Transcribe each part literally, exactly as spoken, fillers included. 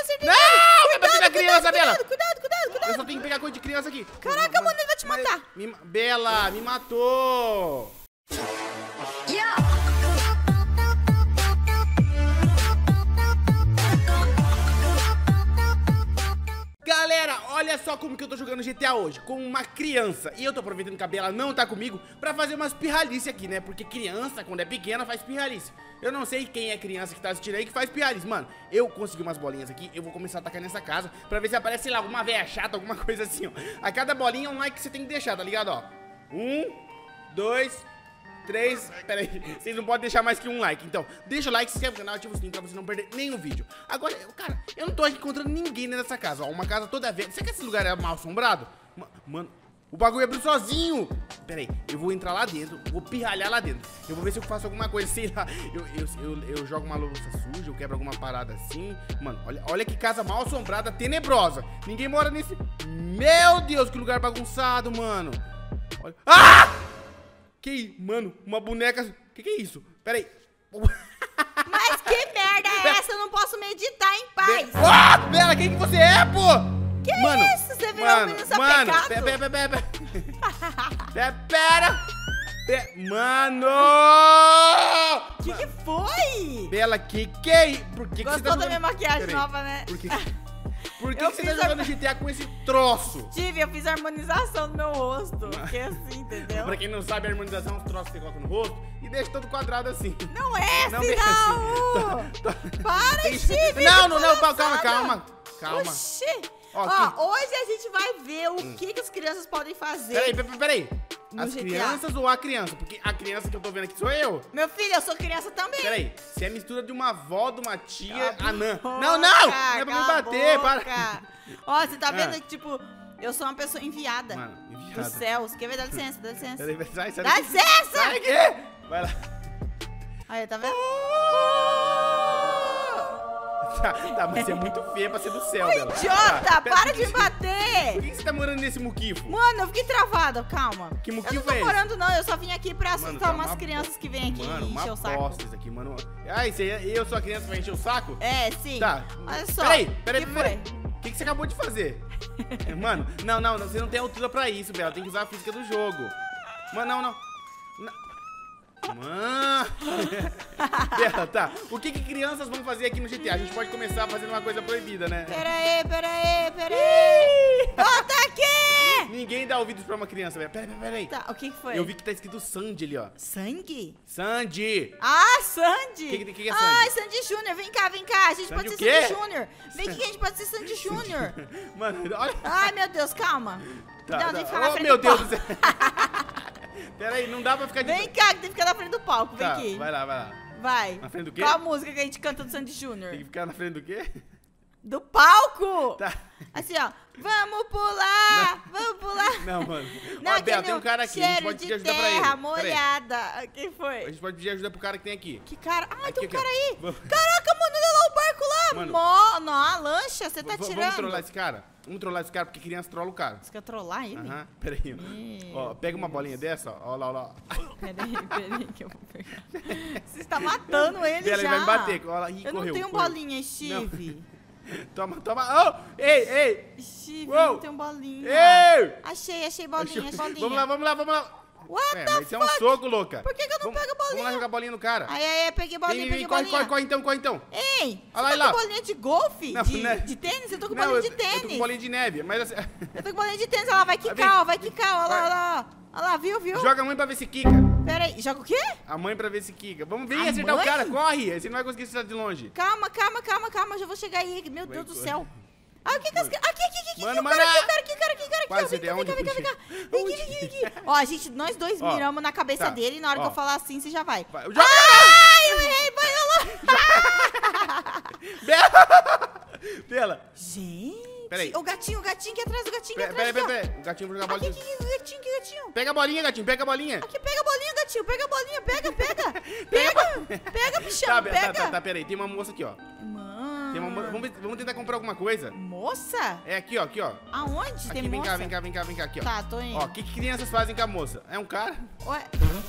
acertei. Não, vai bater na criança, Bela. Cuidado, cuidado, cuidado, cuidado. Eu só tenho que pegar coisa de criança aqui. Caraca, mano, ele vai te matar. Me, Bela, me matou. Galera, olha só como que eu tô jogando G T A hoje, com uma criança. E eu tô aproveitando que a Bela não tá comigo pra fazer umas pirralices aqui, né? Porque criança, quando é pequena, faz pirralice. Eu não sei quem é criança que tá assistindo aí que faz pirralice. Mano, eu consegui umas bolinhas aqui, eu vou começar a atacar nessa casa pra ver se aparece, sei lá, alguma véia chata, alguma coisa assim, ó. A cada bolinha é um like que você tem que deixar, tá ligado, ó? Um, dois... três, pera aí, vocês não podem deixar mais que um like. Então, deixa o like, se inscreve no canal, ativa o sininho pra você não perder nenhum vídeo. Agora, cara, eu não tô encontrando ninguém nessa casa, ó. Uma casa toda velha. Será que esse lugar é mal assombrado? Mano, o bagulho abriu sozinho. Pera aí, eu vou entrar lá dentro, vou pirralhar lá dentro. Eu vou ver se eu faço alguma coisa, sei lá. Eu, eu, eu, eu jogo uma louça suja, eu quebro alguma parada assim. Mano, olha, olha que casa mal assombrada, tenebrosa. Ninguém mora nesse... Meu Deus, que lugar bagunçado, mano. Olha... Ah! Que, mano, uma boneca... Que que é isso? Pera aí. Mas que merda é essa? Eu não posso meditar em paz. Ah, Bela, quem que você é, pô? Que mano, isso? Você virou mano, um menino só mano, pecado? Pera, pera, pera, pera. Pera, pera. Pera. Mano! Que que foi? Bela, que que é isso? Por que que Gostou você tá da jogando... minha maquiagem Pera aí. nova, né? Por que, Por que, Eu que você fiz tá jogando a... G T A com esse troço? Tive, eu fiz a harmonização do meu rosto. Porque assim, entendeu? Pra quem não sabe, a harmonização é uns troços que você coloca no rosto e deixa todo quadrado assim. Não é Não, assim, bem não! assim. Tô- tô- Para, Tem- Steve! Não, não, não, palhaçada. calma, calma. Calma. Oxi! Ó, Ó, que- hoje a gente vai ver o que, que as crianças podem fazer. Peraí, peraí, peraí. No As G T A. crianças ou a criança? Porque a criança que eu tô vendo aqui sou eu. Meu filho, eu sou criança também. Peraí, você é mistura de uma avó, de uma tia, Cala a anã. boca, Não, não! Não é pra me cala a bater, boca. para. Ó, você tá vendo Ah. que, tipo, eu sou uma pessoa enviada. Mano, enviada. Dos céus. Quer ver? Dá licença, dá licença. Peraí, peraí, sai, sai Dá daqui. licença! Sai aqui! Vai lá. Aí, tá vendo? Tá, tá, mas você é muito feia pra ser do céu, Bela. Idiota, Tá, pera- para de me bater! Por que você tá morando nesse muquifo? Mano, eu fiquei travada, calma. Que Eu não motivo tô é esse? morando, não. Eu só vim aqui pra Mano, assustar tá umas uma crianças bo- que vêm aqui Mano, e uma encher o saco. bosta isso aqui, mano. Ai, você, eu sou a criança que vai encher o saco? É, sim. Tá. Olha só. Peraí, peraí, que peraí. foi? O que, que você acabou de fazer? Mano, não, não, não, você não tem altura pra isso, Bela. Tem que usar a física do jogo. Mano, não, não. Não. Mano. Bela, tá. O que, que crianças vão fazer aqui no G T A? A gente pode começar fazendo uma coisa proibida, né? Pera aí, pera aí, pera aí. Volta aqui! Ninguém dá ouvidos pra uma criança, Bela. Peraí, peraí. Tá, o que que foi? Eu vi que tá escrito Sandy ali, ó. Sangue? Sandy! Ah, Sandy! Que que- que que é Ai, Sandy? Sandy Júnior, vem cá, vem cá. A gente Sandy pode o ser quê? Sandy Júnior. Vem aqui que a gente pode ser Sandy Júnior. Mano, olha. Ai, meu Deus, calma. Tá, não, tá. tem que ficar na Oh, frente meu do Deus palco. do céu. Peraí, não dá pra ficar de... Vem cá, que tem que ficar na frente do palco. Vem Tá, aqui. vai lá, vai lá. Vai. Na frente do quê? Qual a música que a gente canta do Sandy Júnior? Tem que ficar na frente do quê? Do palco! Tá. Assim, ó. Vamos pular! Vamos pular! Não, mano. Não, Ó, Bela, que tem um nem cara aqui, a gente cheiro pode de pedir ajuda pra ele. terra Peraí. molhada. Quem A foi? gente pode pedir ajuda pro cara que tem aqui. Que cara? Ah, Aqui, tem um aqui, cara ó. aí! Vamos- Caraca, mano, olha lá o barco lá! Mano. Mó, não, a lancha, você tá V- tirando. Vamos trollar esse cara? Vamos trollar esse cara, porque criança trola o cara. Você quer trollar ele? Aham, peraí. Meu Ó, pega uma bolinha dessa, ó. Ó lá, ó lá. Peraí, peraí que eu vou pegar. Você está matando ele Bela, já. ele vai me bater. Ó lá, ih, Eu correu, não tenho correu. bolinha, Steve. Toma, toma. Oh, ei, ei. Steve, Uou. não tenho bolinha. Ei. Achei, achei bolinha, Deixa eu- bolinha. Vamos lá, vamos lá, vamos lá. What É, the mas isso é um fuck? soco, louca. Por que que eu não Vamos- pego a bolinha? Vamos lá jogar bolinha no cara. Aí, aí, peguei bolinha, Vem, vem, peguei vem, corre, bolinha. corre, corre então, corre então. Ei, Olha lá, você olha tá lá. com bolinha de golfe? Não, de, né? de tênis? Eu tô com Não, bolinha eu, de eu tênis. tô com bolinha de neve, mas assim... Eu tô com bolinha de tênis, ela vai Vai, quicar, ó, vem. vai quicar, olha lá, olha lá. Olha lá, viu, viu? Joga a mãe pra ver se quica. Pera aí, joga o quê? A mãe pra ver se quica. Vamos ver A acertar mãe? o cara, corre. Você não vai conseguir acertar de longe. Calma, calma, calma, calma, eu já vou chegar aí. Meu Vai, Deus do corre. céu. Ah, o que que as... Aqui, aqui, aqui, aqui, Mano, o cara mano, aqui, o cara aqui, o cara aqui, o cara aqui. Quase ó, Vem cá, aonde vem cá, vem cá, eu vem cá. Vem aqui, vem aqui, vem aqui. Ó, a gente, nós dois Ó, miramos na cabeça tá, dele e na hora que ó. eu falar assim, você já vai. Vai, joga! Ai, eu errei, vai lá. Bela! Bela! Gente, Peraí. o gatinho, o gatinho que é atrás do gatinho que é Peraí, atrás. peraí, aqui, peraí. O gatinho vai jogar ó. Aqui, bolinha. aqui, que gatinho, que gatinho. Pega a bolinha, gatinho, pega a bolinha. Aqui, pega a bolinha, gatinho, pega a bolinha, pega, pega. Pega, pega, bichão, Tá, pega. tá, tá, tá, peraí. Tem uma moça aqui, ó. Mano. Tem uma moça. Vamos, ver- vamos tentar comprar alguma coisa. Moça? É aqui, ó, aqui, ó. Aonde? Tem Aqui, vem moça? cá, vem cá, vem cá, vem cá, aqui, ó. Tá, tô indo. Ó, o que, que crianças fazem com a moça? É um cara? Ué,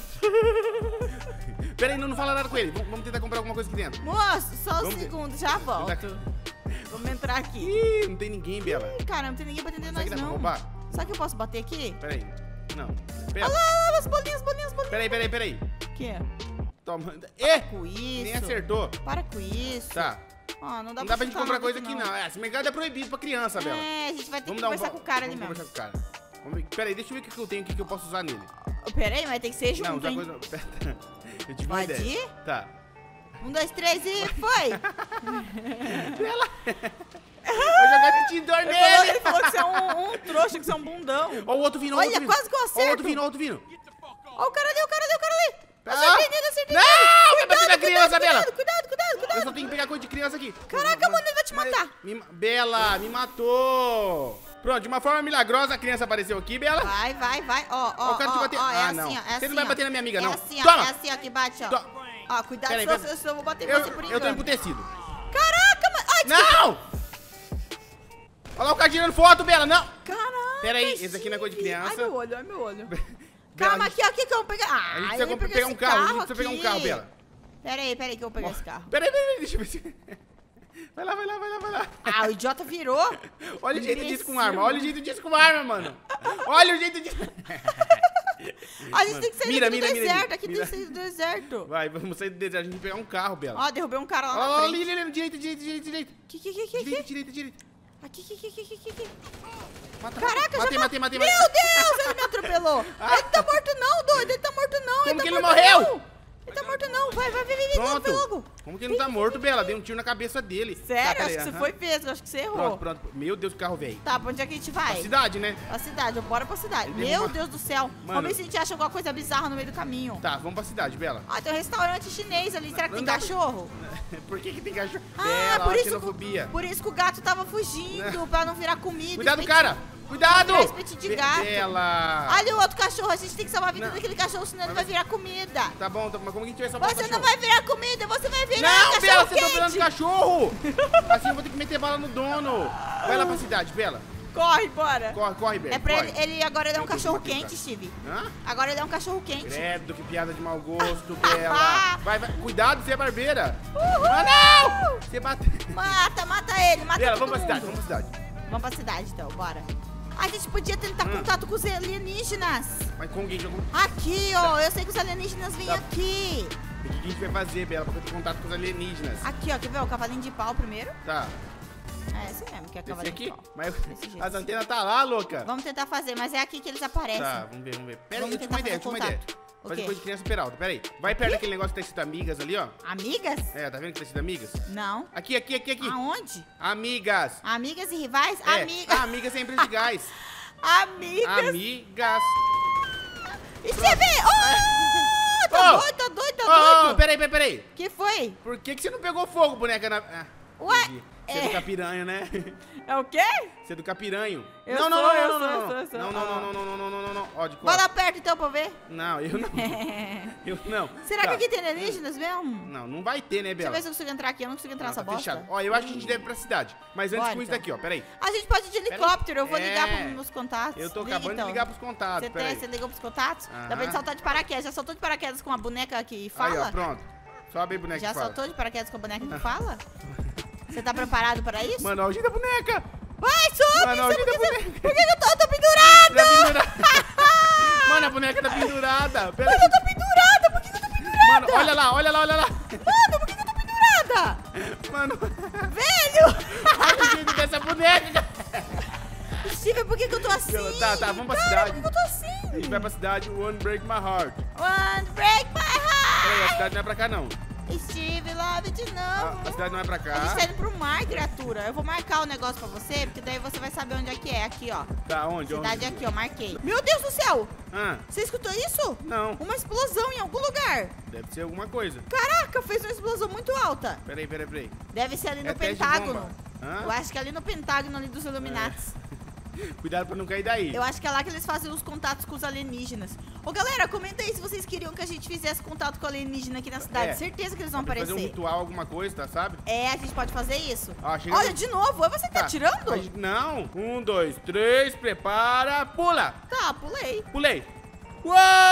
Pera aí, não, não fala nada com ele. Vamos, vamos tentar comprar alguma coisa aqui dentro. moço, só um Vamos ver. segundo, já volto. Vamos entrar entrar aqui. Ih, não tem ninguém, Bela. Ih, cara, não tem ninguém pra atender Será nós, que dá pra não. roubar? Será que eu posso bater aqui? Peraí. Não. Olha Bela. lá, olha lá, as bolinhas, bolinhas, bolinhas. Peraí, peraí, peraí. O quê? Toma. Para É! com isso. Nem acertou. Para com isso. Tá. Ó, não dá Não pra dá pra gente chutar comprar nada coisa aqui, não. É, esse mercado é proibido pra criança, Bela. É, a gente vai ter Vamos que dar um conversar va- com o cara ali vamos mesmo. conversar com o cara. Vamos ver. Peraí, deixa eu ver o que eu tenho aqui que eu posso usar nele. Oh, pera aí, mas tem que ser junto, Não, usar hein? coisa. Pera. Eu tive uma Pode ideia. ir? Tá. Um, dois, três e foi! Bela. Vou jogar esse extintor Ele falou, nele. ele falou que você é um, um trouxa, que você é um bundão. Ó o outro vindo, ó o Olha, outro vindo. quase que eu Ó o acerto. outro vindo, ó o outro vindo. Ó o cara ali, o cara ali, o cara ali. Tá. Acertei nele, acertei Não, nele. vai bater na criança, Bela. Cuidado, cuidado, cuidado, Eu cuidado. só tenho que pegar coisa de criança aqui. Caraca, mano, ele vai te matar. Me ma- Bela, me matou. Pronto, de uma forma milagrosa a criança apareceu aqui, Bela. Vai, vai, vai. Ó, Ó, ó, o cara te ó, bateu. ó, é Ah, assim, não. ó, é Você assim, não vai ó. bater na minha amiga, não. É assim, ó, Toma. é assim, ó, que bate, ó. To- Ó, cuidado, Peraí, senão peraí. eu, eu vou bater em Eu, você por eu tô engano. emputecido. Caraca, mano. Ai, desculpa. Não! Olha lá o cara tirando foto, Bela, não! Caraca. Pera aí, esse aqui não é coisa de Steve. criança. Ai, meu olho, ai, meu olho. Bela, Calma a gente- aqui, ó, aqui que eu vou pegar. Ah, A gente eu precisa ia pegar, pegar um esse carro, a gente precisa pegar um aqui. carro, Bela. Pera aí, pera aí que eu vou pegar esse carro. Peraí, peraí, deixa eu ver se... Vai lá, vai lá, vai lá, vai lá. Ah, o idiota virou. Olha o jeito disso com Imbecil. arma, olha o jeito disso com arma, mano. Olha o jeito disso... A gente tem que sair Mira, daqui mira, do mira, deserto, mira. aqui Mira. tem que sair do deserto. Vai, vamos sair do deserto, a gente vai pegar um carro, Bela. Ó, derrubei um cara lá Olha na lá, frente. ali, ali, ali, direita, direita, direita, direita. Que, que, que, que, Direita, que? direita, direita. Aqui, aqui, aqui, aqui, aqui, aqui. Mata, Caraca, matei, já matei, matei, Meu matei. Deus, ele me atropelou. Ele tá morto não, doido, ele tá morto não. Como tá que ele morto morreu? não. Ele tá morto não, vai, vai, vai, vai, vai, vai Pronto. logo. Como que ele não tá morto, Bela? Dei um tiro na cabeça dele. Tá, Sério, peraí, acho que você aham. foi peso, acho que você errou. Pronto, pronto. Meu Deus, que carro velho. Tá, pra onde é que a gente vai? A cidade, né? Pra cidade, bora pra cidade. Ele Meu derruba- Deus do céu. Mano. Vamos ver se a gente acha alguma coisa bizarra no meio do caminho. Tá, vamos pra cidade, Bela. Ah, tem um restaurante chinês ali. Será que Não tem dá pra- cachorro? Por que que tem cachorro? Ah, Bela, por ó, isso, xenofobia. que, por isso que o gato tava fugindo, pra não virar comida. Cuidado, espetinho. cara! Cuidado! Virar espetinho de Be- gato. Bela! Olha o outro cachorro, a gente tem que salvar a vida Não. daquele cachorro, senão ele vai Mas- virar comida. Tá bom, tá bom, mas como que a gente vai salvar o Você cachorro? não vai virar comida, você vai virar Não, cachorro Bela, você tá quente. virando cachorro! Assim eu vou ter que meter bala no dono. Vai lá pra cidade, Bela. Corre, bora. Corre, corre, Bela. É pra corre. ele, ele agora ele é um Meu Deus, cachorro bateu, quente, cara. Steve. Hã? Agora ele é um cachorro quente. Credo, que piada de mau gosto, Bela. Vai, vai. Cuidado, você é barbeira. Uhul. Ah, não! Você bateu. Mata, mata ele, mata Bela, todo vamos pra cidade, mundo. vamos pra cidade. Vamos pra cidade, então, bora. A gente podia tentar Hum. contato com os alienígenas. Mas com quem jogou? Aqui, ó, eu sei que os alienígenas vêm Tá. aqui. O que a gente vai fazer, Bela, pra ter contato com os alienígenas? Aqui, ó, quer ver o cavalinho de pau primeiro? Tá. É, esse mesmo, que é Esse cavalinho aqui? de pau. Mas Desse jeito. as antenas tá lá, louca. Vamos tentar fazer, mas é aqui que eles aparecem. Tá, vamos ver, vamos ver. Pera aí, Vamos eu tive tentar uma ideia, eu tive fazer uma ideia. contato. O Fazer quê? coisa de criança peralta, pera aí. Vai perto daquele negócio que tá escrito amigas ali, ó. Amigas? É, tá vendo que tá escrito amigas? Não. Aqui, aqui, aqui, aqui. Aonde? Amigas. Amigas e rivais? É, Amigas. amigas sem empresa de gás. Amigas. Amigas. Steve! Oh! Tá Oh! doido, tá doido, tá Ô, doido. peraí, peraí, peraí. Que foi? Por que que você não pegou fogo, boneca na... Ah, Ué, entendi. Você é do é. capiranho, né? É o quê? Você é do capiranho. Eu não, não, sou, não, eu não, sou, não, eu não, sou, eu sou. não, não, não, não, não, não, não, não, não, não, ó, de Vai costas. lá perto então pra eu ver. Não, eu não. Eu não. Será Tá. que aqui tem alienígenas mesmo? Não, não vai ter, né, Deixa eu Bela? ver se eu consigo entrar aqui. Eu não consigo entrar Não, nessa tá bosta. fechado. Ó, eu acho que a gente deve ir pra cidade. Mas antes Bora, com isso então. daqui, ó, peraí. A gente pode ir de helicóptero. Eu vou ligar É. pros meus contatos. Eu tô Liga, acabando então. de ligar pros contatos, Você, peraí. tem, você ligou pros contatos? Dá pra Aham. gente saltar de paraquedas. Já saltou de paraquedas com a boneca que Aí, fala? ó, pronto. Sobe aí, boneca Já que fala. saltou de paraquedas com a boneca que fala? Você tá preparado para isso? Mano, olha o jeito da boneca. Vai, sobe! Mano, sobe olha o jeito da porque você- boneca. Por que que eu tô, eu tô pendurado? Tá pendurada. Mano, a boneca tá pendurada. Pera Mano, eu tô pendurada! Por que que eu tô pendurada? Mano, olha lá, olha lá, olha lá. Mano, por que que eu tô pendurada? Mano, Velho! olha o jeito dessa boneca. Steve, por que que eu tô assim? Tá, tá, vamos pra Cara, cidade. por que que eu tô assim? A gente vai pra cidade, One Break My Heart. One break my Peraí, a heart! cidade não é pra cá, não. Steve, love de A, novo. a cidade não é pra A gente cá. tá indo pro mar, criatura. Eu vou marcar o negócio pra você, porque daí você vai saber onde é que é. Aqui, ó. Tá, onde? Cidade onde? aqui, ó. Marquei. Meu Deus do céu! Ah, Você escutou isso? não. Uma explosão em algum lugar. Deve ser alguma coisa. Caraca, fez uma explosão muito alta. Peraí, peraí, peraí. Deve ser ali no É teste de Pentágono. bomba. Hã? Eu acho que é ali no Pentágono, ali dos Illuminatis. Cuidado pra não cair daí. Eu acho que é lá que eles fazem os contatos com os alienígenas. Ô, galera, comenta aí se vocês queriam que a gente fizesse contato com o alienígena aqui na cidade. É. Certeza que eles vão Fazer um aparecer. ritual, alguma coisa, tá, sabe? É, a gente pode fazer isso. Ó, chega Olha, no- de novo. É você que tá, tirando? Mas não. Um, dois, três, prepara, pula. Tá, pulei. Pulei. Meu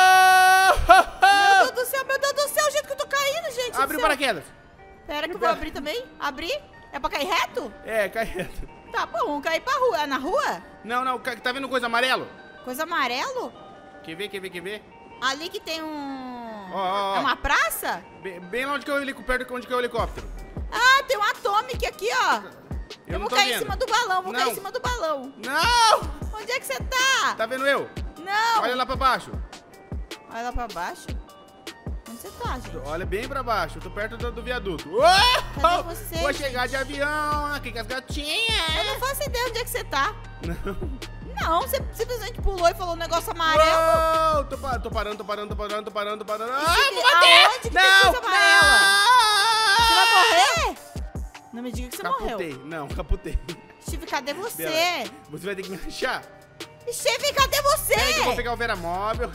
Uou! Deus do céu, meu Deus do céu, o jeito que eu tô caindo, gente. do Abre o céu. paraquedas. Pera que eu vou abrir também. Abri. É pra cair reto? É, cai reto. Tá bom, vamos cair pra rua. É na rua? Não, não, ca- tá vendo coisa amarelo? Coisa amarelo? Quer ver, quer ver, quer ver? Ali que tem um... Ó, ó, ó. É uma praça? Bem, bem lá onde que é o helicóptero, perto de onde que é o helicóptero. Ah, tem um Atomic aqui, ó. Eu, Eu não vou tô cair vendo. em cima do balão, vou Não. cair em cima do balão. Não! Onde é que você tá? Tá vendo eu? Não. Olha lá pra baixo. Olha lá pra baixo. Onde você tá, gente? Olha bem pra baixo, eu tô perto do, do viaduto. Cadê Oh! você, Vou gente? chegar de avião aqui com as Eu gatinhas. não faço ideia onde é que você tá. Não. Não, você simplesmente pulou e falou um negócio amarelo. Uou, tô, pa- tô parando, tô parando, tô parando, tô parando, tô parando. Ah, Steve, vou bater! aonde que tem Não, coisa amarela? não! Você vai morrer? Não me diga que você Caputei, morreu. não, caputei. Steve, cadê você? Bela, você vai ter que me achar. Steve, cadê você? Peraí que eu vou pegar o Veramóvel.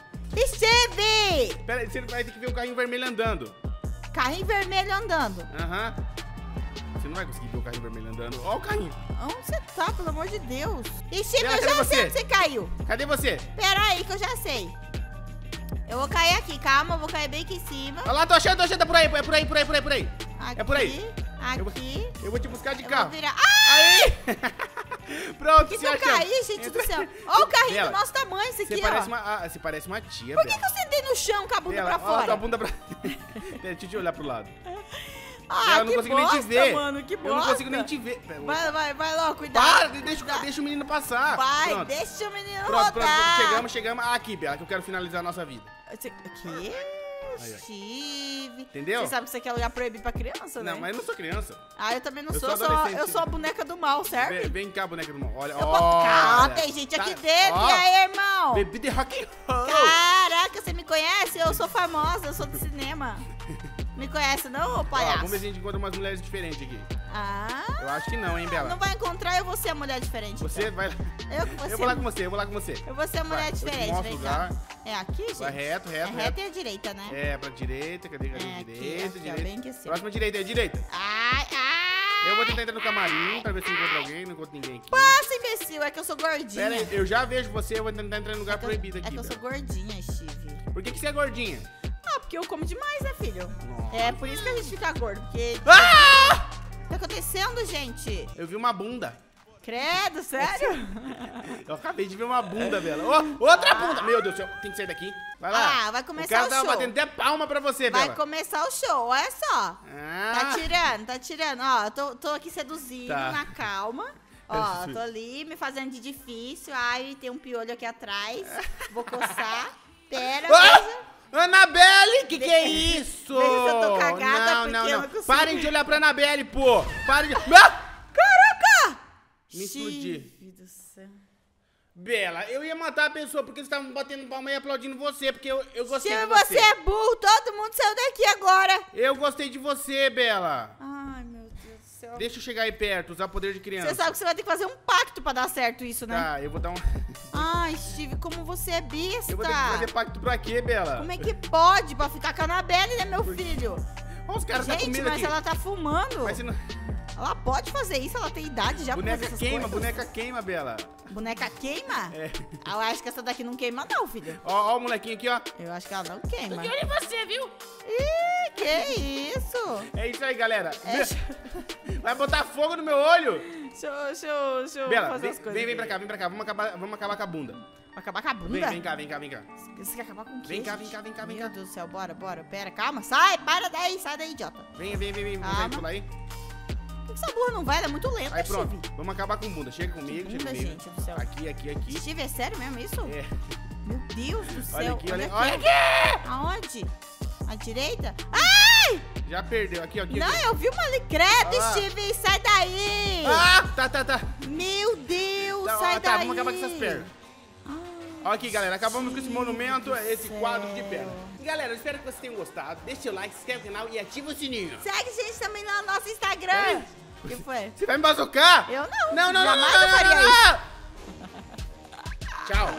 Steve! Peraí, você vai ter que ver o carrinho vermelho andando. Carrinho vermelho andando. Aham. Você não vai conseguir ver o carrinho vermelho andando. Ó o carrinho. Onde você tá, pelo amor de Deus? Steve, Bela, eu cadê já você? sei onde você caiu. Cadê você? Pera aí que eu já sei. Eu vou cair aqui, calma, eu vou cair bem aqui em cima. Olha lá, tô achando, tô achando, é por aí, é por aí, por aí, por aí, por aí. Aqui, É por aí. Aqui. Eu vou te buscar de Eu carro. vou virar... Ah! Aí! Pronto, Por que, se que eu achamos. caí, gente do Entra- céu? Olha o carrinho Bela, do nosso tamanho, esse Você aqui, parece, ó. uma, ah, você parece uma tia, Por que, Bela. que eu sentei no chão com a bunda Bela, pra ó, fora? tua bunda pra... Pera, deixa eu olhar pro lado. Ah, Bela, eu não que consigo bosta, nem te ver. mano, que bosta. Eu não consigo nem te ver. Pera, Vai, vai, vai logo, cuidado. Para, deixa, Cuidado. deixa o menino passar. Vai, Pronto. deixa o menino Pronto, pronto, rodar. pronto, chegamos, chegamos. Ah, aqui, Bela, que eu quero finalizar a nossa vida. Você- O quê? Aí, ó. Steve. Entendeu? Você sabe que isso aqui é lugar proibido pra criança, né? Não, mas eu não sou criança. Ah, eu também não Eu sou, sou eu sou, adolescente. eu sou a boneca do mal, certo? Vem, vem cá, boneca do mal. Olha, Eu olha. posso... Calma, tem gente aqui Tá- dentro. ó, E aí, irmão? Bebida e rock and roll. Caraca, você me conhece? Eu sou famosa, eu sou do cinema. Me conhece não, ô Ó, palhaço? vamos ver se a gente encontra umas mulheres diferentes aqui. Ah, Eu acho que não, hein, Bela? não vai encontrar, eu vou ser a mulher diferente. Você então. vai lá. Eu, que vou Eu ser- vou lá com você, eu vou lá com você. Eu vou ser a mulher Vai, eu te diferente, mostro vem o cá. lugar. É aqui, gente? Vai reto, reto, É reto. reto e a direita, né? É, pra direita, cadê, cadê? É, aqui, direita, aqui, ó, direita. bem aqui assim. Próxima direita, é direita. Ai, ai. Eu vou tentar entrar no camarim pra ver se encontro alguém, não encontro ninguém aqui. Passa, imbecil, é que eu sou gordinha. Pera aí, eu já vejo você, eu vou tentar entrar em lugar é que eu, proibido é aqui. que eu sou Bela. gordinha, Steve. Por que, que você é gordinha? Ah, porque eu como demais, né, filho? Nossa. É por isso que a gente fica gordo, porque... Ah! O que tá acontecendo, gente? Eu vi uma bunda. Credo, sério? Eu acabei de ver uma bunda, Bela. Ó, outra bunda! Meu Deus do céu, tem que sair daqui. Vai lá. Ah, vai começar o cara o tava show. batendo até palma pra você, Vai Bela. começar o show, olha só. Ah. Tá tirando, tá tirando. Ó, eu tô, tô aqui seduzindo, Tá. na calma. Ó, tô ali me fazendo de difícil. Ai, tem um piolho aqui atrás. Vou coçar. Pera, Ah! veja. Anabelle, que que é isso? Veja se eu tô cagada, não, porque não, eu não. não consigo. Parem de olhar pra Anabelle, pô. Parem de... Ah! Caraca! Me explodi. Steve do céu. Bela, eu ia matar a pessoa porque eles estavam batendo palma e aplaudindo você, porque eu, eu gostei Steve, de você. você é burro. Todo mundo saiu daqui agora. Eu gostei de você, Bela. Ai, meu Deus do céu. Deixa eu chegar aí perto, usar poder de criança. Você sabe que você vai ter que fazer um pacto pra dar certo isso, né? Tá, eu vou dar um... Ai, Steve, como você é besta. Eu vou ter que fazer pacto pra quê, Bela? Como é que pode? Pra ficar com a Anabelle, né, meu filho? Olha os caras tá Gente, comendo mas aqui. ela tá fumando. Mas se não... Ela pode fazer isso, ela tem idade já pra fazer Boneca essas queima, coisas. boneca queima, Bela. Boneca queima? É. Eu acho que essa daqui não queima não, filho. Ó, ó o molequinho aqui, ó. Eu acho que ela não queima. Olha você, viu? Ih, que isso? É isso aí, galera. É. Vai botar fogo no meu olho. Deixa, eu- deixa, eu- deixa eu Bela, fazer vem, as coisas vem, vem aqui. pra cá, vem pra cá. Vamos acabar, vamos acabar com a bunda. Vai acabar com a bunda? Vem, vem cá, vem cá, vem cá. Você quer acabar com o quê, Vem cá, gente? vem cá, vem cá, vem Meu cá. Deus do céu, bora, bora. Pera, calma. Sai, para daí, sai daí, idiota. Vem, vem, vem, vem. Vamos Calma. aí, pula aí. Por que essa burra não vai? Ela é muito lenta, Aí pronto, Steve. vamos acabar com bunda. Chega comigo, chega bunda, comigo. gente do céu. Aqui, aqui, aqui. Steve, é sério mesmo isso? É. Meu Deus do céu. Olha aqui, olha, aqui. olha aqui. Aonde? À direita? Ai! Já perdeu. Aqui, ó, aqui. Não, aqui. eu vi uma ali. Credo, Olha lá. Steve, sai daí! Ah, tá, tá, tá. Meu Deus, Tá, ó, sai tá, daí! vamos acabar com essas pernas. Ó aqui, galera, acabamos com esse monumento, esse céu. quadro de perna. Galera, eu espero que vocês tenham gostado. Deixa seu like, se inscreve no canal e ativa o sininho. Segue a gente também lá no nosso Instagram. Peraí. O que foi? Você vai me bazucar? Eu não. Não, não, não, Jamais não, eu não, faria não, isso. não. Tchau.